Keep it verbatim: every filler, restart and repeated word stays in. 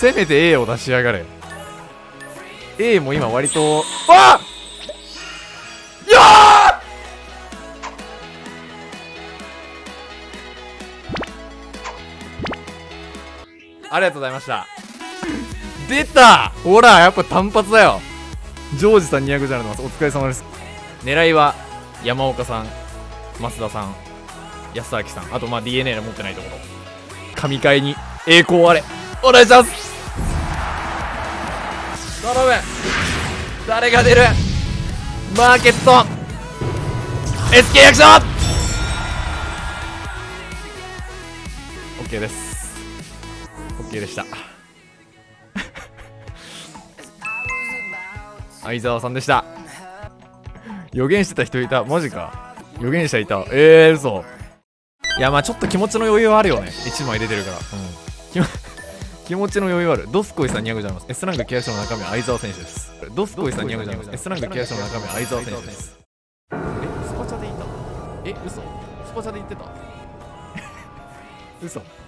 せめて A を出しやがれ。 A も今割とあっいやーありがとうございました。出たほらやっぱ単発だよ。ジョージさんにひゃくじゃあります。お疲れ様です。狙いは山岡さん、増田さん、安明さん、あとまあ ディーエヌエー で持ってないところ。神回に栄光あれお願いします。頼む。誰が出る。マーケット エスケー 役所 OK です。 OK でした。相沢さんでした。予言してた人いた。マジか。予言者いた。えー、嘘。いやまあちょっと気持ちの余裕はあるよね。いちまい出てるから。うん気, 気持ちの余裕ある。ドスコイさんにひゃくじゃいます。 S ランク契約書の中身は相沢選手です。ドスコイさんにひゃくじゃいます。 S ランク契約書の中身は相沢選手です。えスパチャでいた。え嘘スパチャで言ってた嘘